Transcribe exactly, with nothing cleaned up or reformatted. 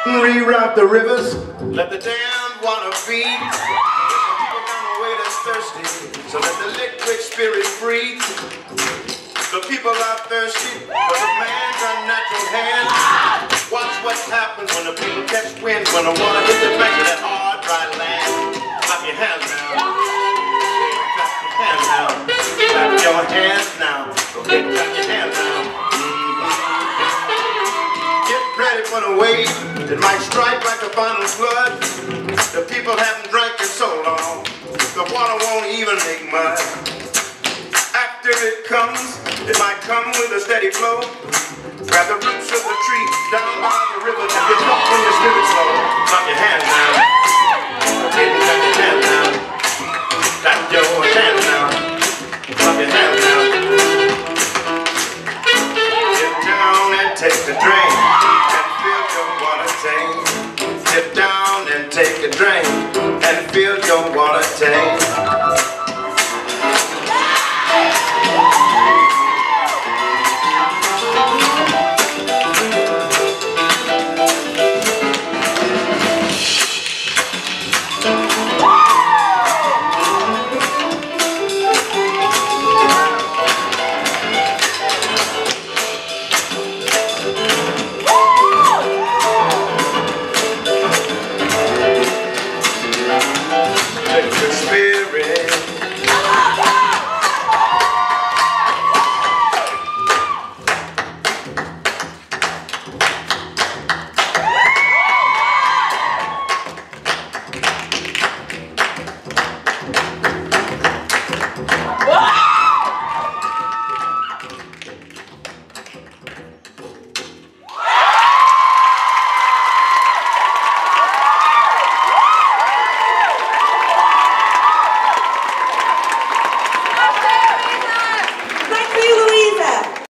Reroute the rivers, let the damned water feed. People down the way that's thirsty, so let the liquid spirit free. The people are thirsty for the man's unnatural hand. Watch what happens when the people catch wind, when the water hits the bank of that hard, dry land. Clap your hands now. Clap your hands now. Clap your hands now. Go ahead and clap your hands now. Mm-hmm. Get ready for the wave. It might strike like a final flood. The people haven't drank in so long, the water won't even make mud. After it comes, it might come with a steady flow. Grab the roots of the tree down by the river to get up when your spirit's low. Clap your hands now. Okay, clap your hands now. Clap your hands now. Clap your hands now. Get down and take the drink and fill your water tank. Sit down and take a drink and fill your water tank.